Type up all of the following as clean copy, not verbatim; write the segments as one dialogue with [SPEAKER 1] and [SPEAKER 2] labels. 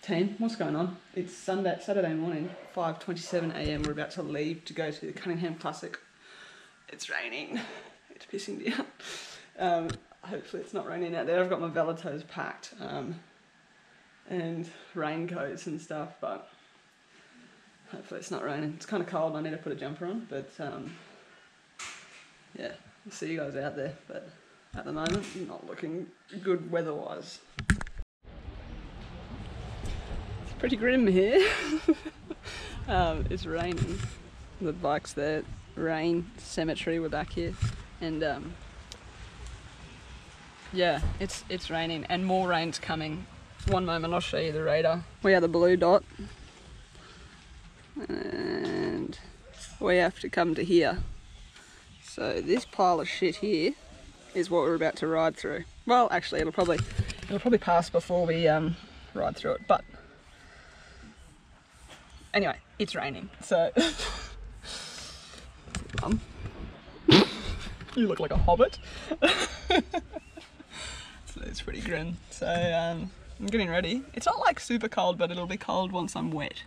[SPEAKER 1] Team, what's going on? It's Saturday morning, 5:27 AM. We're about to leave to go to the Cunningham Classic. It's raining. It's pissing down. Hopefully it's not raining out there. I've got my Velotoes packed and raincoats and stuff, but hopefully it's not raining. It's kind of cold. I need to put a jumper on, but yeah, we'll see you guys out there. But at the moment, not looking good weather-wise. Pretty grim here. It's raining. The bike's there. Rain, cemetery, we're back here. And yeah, it's raining and more rain's coming. One moment I'll show you the radar. We are the blue dot. And we have to come to here. So this pile of shit here is what we're about to ride through. Well, actually it'll probably pass before we ride through it, but anyway, it's raining, so you look like a hobbit. So it's pretty grim. So I'm getting ready. It's not like super cold, but it'll be cold once I'm wet.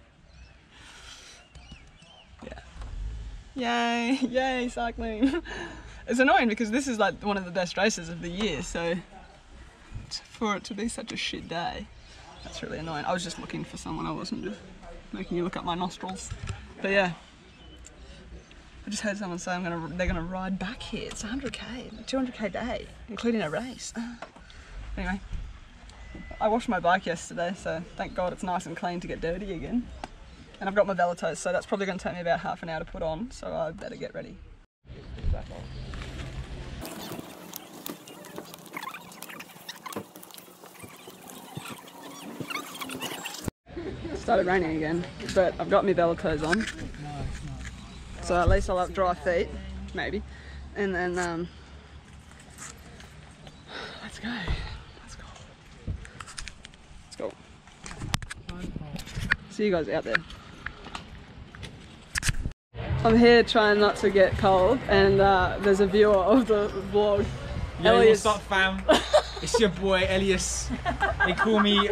[SPEAKER 1] Yeah. Yay, cycling. It's annoying because this is like one of the best races of the year, so for it to be such a shit day, that's really annoying. I was just looking for someone, I wasn't just making you look up my nostrils. But yeah, I just heard someone say they're gonna ride back here. It's 100k, 200k day, including a race. Anyway, I washed my bike yesterday, so thank God it's nice and clean to get dirty again. And I've got my Velotoes, so that's probably gonna take me about half an hour to put on, so I better get ready. Started raining again, but I've got my Velotoes on, so at least I'll have dry feet, maybe. And then let's go. See you guys out there. I'm here trying not to get cold, and there's a viewer of the vlog.
[SPEAKER 2] Yo,
[SPEAKER 1] Elias.
[SPEAKER 2] what's up, fam? It's your boy Elias. They call me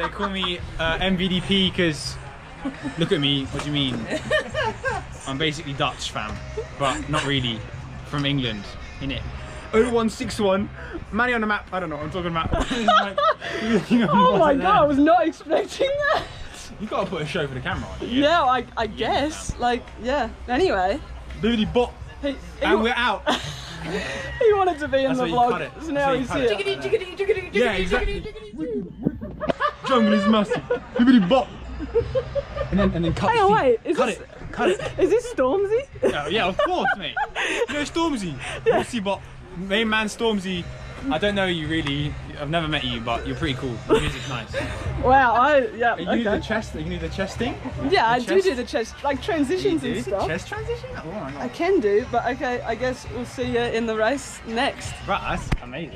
[SPEAKER 2] MVDP because look at me. What do you mean? I'm basically Dutch, fam, but not really. From England, innit? 0161. Manny on the map. I don't know what I'm talking about.
[SPEAKER 1] Oh my god! I was not expecting that.
[SPEAKER 2] You gotta put a show for the camera on.
[SPEAKER 1] Yeah, I guess. Like, yeah. Anyway.
[SPEAKER 2] Doody bop. And we're out.
[SPEAKER 1] He wanted to be in the vlog,
[SPEAKER 2] cut it.
[SPEAKER 1] so now he's here.
[SPEAKER 2] Yeah, exactly. Jungle is massive. Doody bop. And then cut.
[SPEAKER 1] Hang on, wait.
[SPEAKER 2] Cut it.
[SPEAKER 1] Is this Stormzy?
[SPEAKER 2] Yeah, of course, mate. You know Stormzy. Bossy bop. Main man Stormzy. I don't know you really. I've never met you, but you're pretty cool. The music's nice.
[SPEAKER 1] Wow, yeah.
[SPEAKER 2] You do the chest. You do the chest thing.
[SPEAKER 1] Yeah, I do the chest, like transitions and stuff.
[SPEAKER 2] Chest transition? Oh my god.
[SPEAKER 1] I can do, but okay. I guess we'll see you in the race next.
[SPEAKER 2] Right, that's amazing.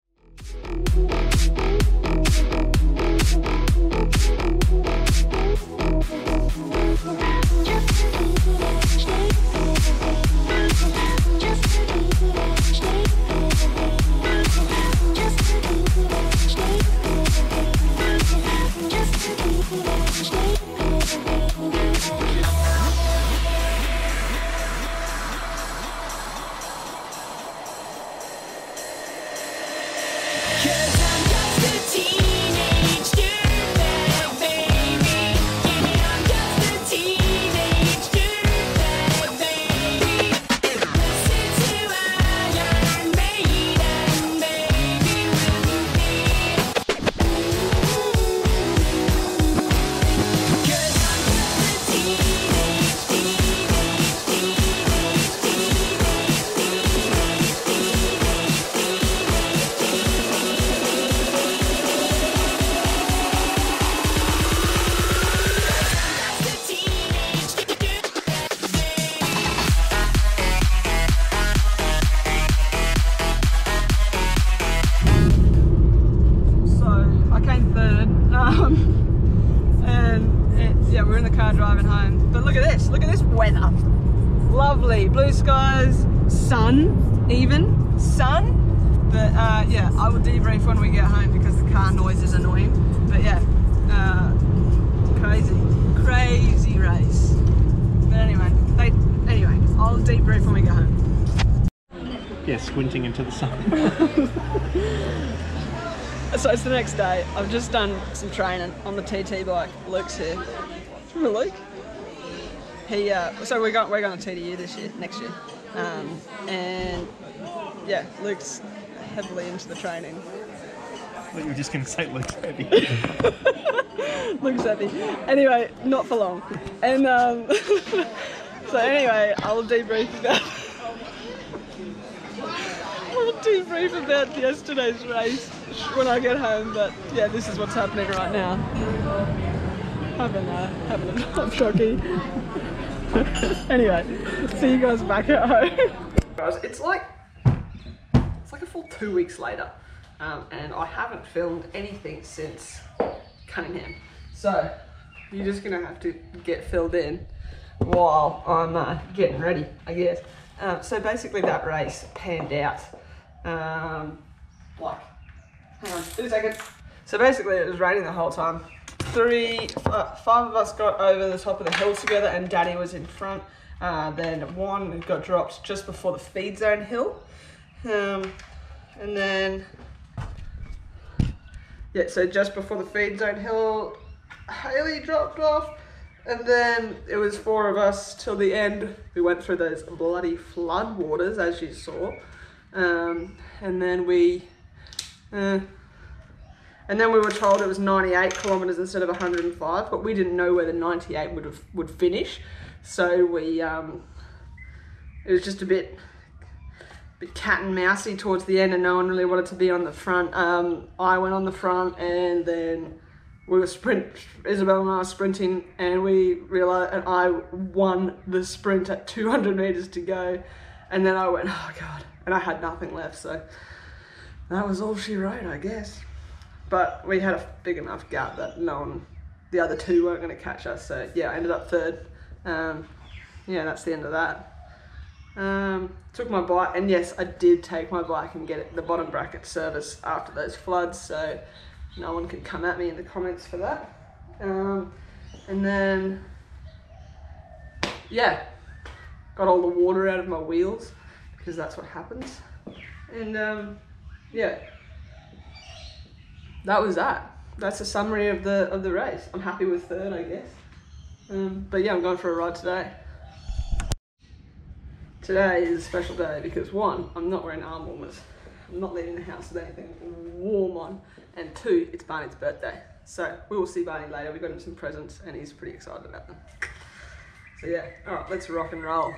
[SPEAKER 1] We're in the car driving home. But look at this weather. Lovely, blue skies, sun even, sun. But yeah, I will debrief when we get home because the car noise is annoying. But yeah, crazy, crazy race. But anyway, I'll debrief when we go home.
[SPEAKER 3] Yeah, squinting into the sun.
[SPEAKER 1] So it's the next day. I've just done some training on the TT bike. Luke's here. Remember Luke? He so we're going to TDU next year, and yeah, Luke's heavily into the training.
[SPEAKER 3] I thought you were just going to say Luke's heavy.
[SPEAKER 1] Luke's happy. Anyway, not for long. And so anyway, I'll debrief about yesterday's race when I get home. But yeah, this is what's happening right now. Having a shocky. Anyway, see you guys back at home. Guys, it's like a full 2 weeks later, and I haven't filmed anything since Cunningham. So you're just gonna have to get filled in while I'm getting ready, I guess. So basically that race panned out like, hang on 2 seconds. So basically it was raining the whole time. 5 of us got over the top of the hill together, and Danny was in front. Then one got dropped just before the feed zone hill. And then, yeah, so just before the feed zone hill, Haley dropped off. And then it was 4 of us till the end. We went through those bloody flood waters, as you saw. And then we were told it was 98 kilometers instead of 105, but we didn't know where the 98 would finish. So we, it was just a bit cat and mousey towards the end, and no one really wanted to be on the front. I went on the front, and then Isabel and I were sprinting, and we realized, and I won the sprint at 200 meters to go. And then I went, oh God, and I had nothing left. So that was all she wrote, I guess. But we had a big enough gap that the other 2 weren't going to catch us. So yeah, I ended up 3rd. Yeah, that's the end of that. Took my bike, and yes, I did take my bike and get it, the bottom bracket service after those floods, so no one could come at me in the comments for that. And then, yeah, got all the water out of my wheels, because that's what happens. And yeah, that was that. That's a summary of the race. I'm happy with 3rd, I guess. But yeah, I'm going for a ride today. Today is a special day because 1, I'm not wearing arm warmers. I'm not leaving the house with anything warm on. And 2, it's Barney's birthday. So we will see Barney later. We got him some presents and he's pretty excited about them. So yeah, all right, let's rock and roll.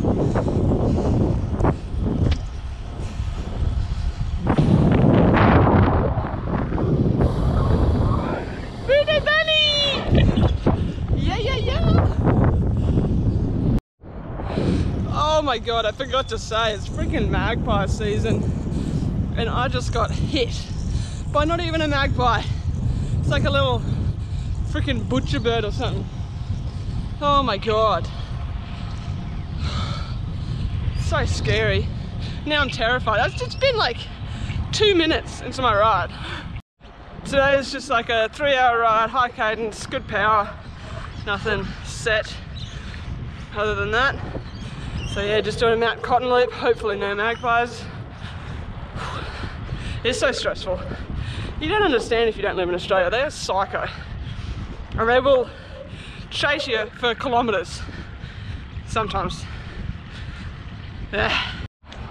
[SPEAKER 1] Oh my God, I forgot to say, it's freaking magpie season, and I just got hit by not even a magpie. It's like a little freaking butcher bird or something. Oh my God. So scary. Now I'm terrified. It's been like 2 minutes into my ride. Today is just like a 3-hour ride, high cadence, good power, nothing set other than that. So yeah, just doing a Mount Cotton loop, hopefully no magpies. It's so stressful. You don't understand if you don't live in Australia. They're psycho. And they will chase you for kilometers. Sometimes. Yeah.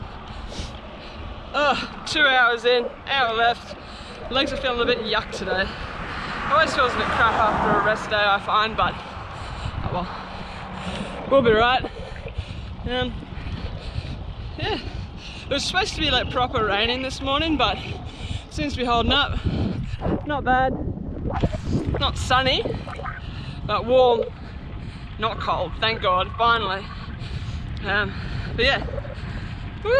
[SPEAKER 1] Oh, 2 hours in, hour left. Legs are feeling a bit yuck today. Always feels a bit crap after a rest day, I find, but oh well. We'll be right. Yeah, it was supposed to be like proper raining this morning, but seems to be holding up. Not bad. Not sunny, but warm. Not cold, thank God, finally. But yeah. Woo.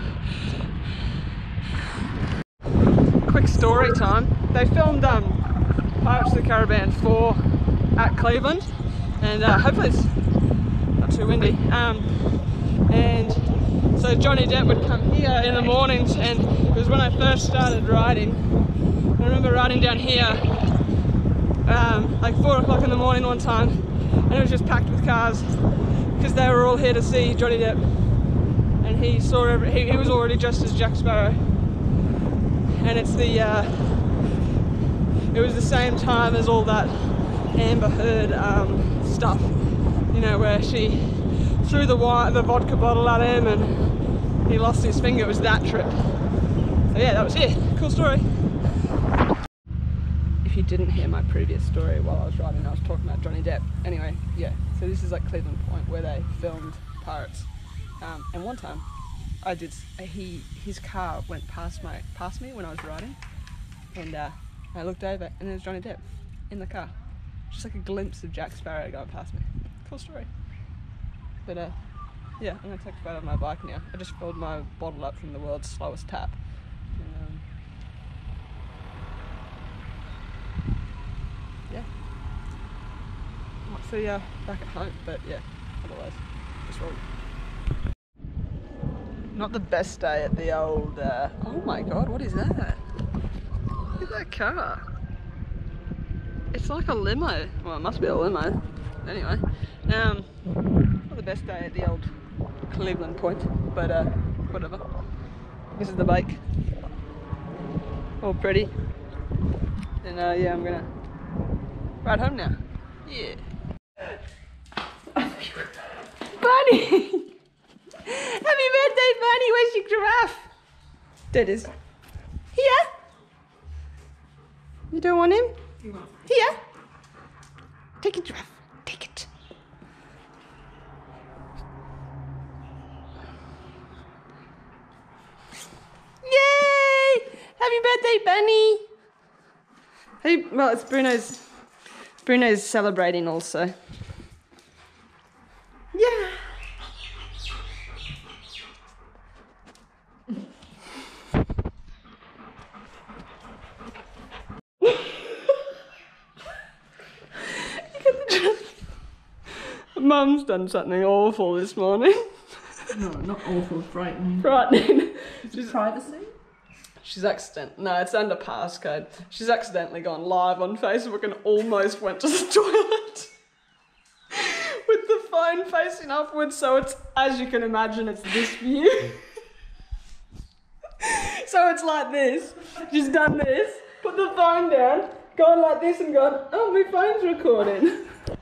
[SPEAKER 1] Quick story time. They filmed Pirates of the Caribbean 4 at Cleveland, and hopefully it's not too windy. And so Johnny Depp would come here in the mornings, and it was when I first started riding. I remember riding down here like 4 o'clock in the morning one time, and it was just packed with cars because they were all here to see Johnny Depp, and he saw he was already dressed as Jack Sparrow, and it's the it was the same time as all that Amber Heard stuff, you know, where she threw the vodka bottle at him and he lost his finger. It was that trip. So yeah, that was it. Cool story. If you didn't hear my previous story while I was riding, I was talking about Johnny Depp. Anyway, yeah, so this is like Cleveland Point where they filmed Pirates. And one time his car went past me when I was riding, and I looked over and there was Johnny Depp in the car. Just like a glimpse of Jack Sparrow going past me. Cool story. But yeah, I'm gonna take a photo of my bike now. I just filled my bottle up from the world's slowest tap. And, yeah. Might see ya back at home, but yeah, otherwise, just roll. Not the best day at the old, oh my god, what is that? Look at that car. It's like a limo. Well, it must be a limo. Anyway, not the best day at the old Cleveland Point, but whatever. This is the bike. All pretty. And yeah, I'm gonna ride home now. Yeah. Bunny! Happy birthday, Bunny! Where's your giraffe? There it is. Here? You don't want him? Here. Take it, giraffe. Take it. Yay! Happy birthday, Bunny! Hey, well, it's Bruno's. Bruno's celebrating also. Yeah. Mum's done something awful this morning.
[SPEAKER 4] No, not awful, frightening.
[SPEAKER 1] Frightening.
[SPEAKER 4] She's privacy?
[SPEAKER 1] She's no, it's under passcode. She's accidentally gone live on Facebook and almost went to the toilet with the phone facing upwards, so it's, as you can imagine, it's this view. So it's like this. She's done this, put the phone down, gone like this and gone, oh, my phone's recording.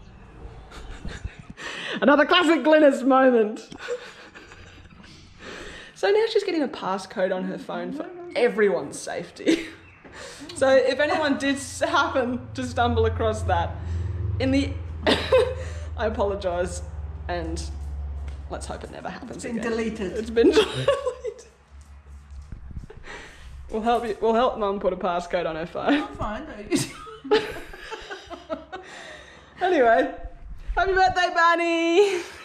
[SPEAKER 1] Another classic Glynis moment. So now she's getting a passcode on her phone for everyone's safety. So if anyone did happen to stumble across that, I apologise, and let's hope it never happens again.
[SPEAKER 4] It's been deleted.
[SPEAKER 1] It's been deleted. We'll help Mum put a passcode on her phone.
[SPEAKER 4] I'm fine, though.
[SPEAKER 1] Anyway, happy birthday, Bunny!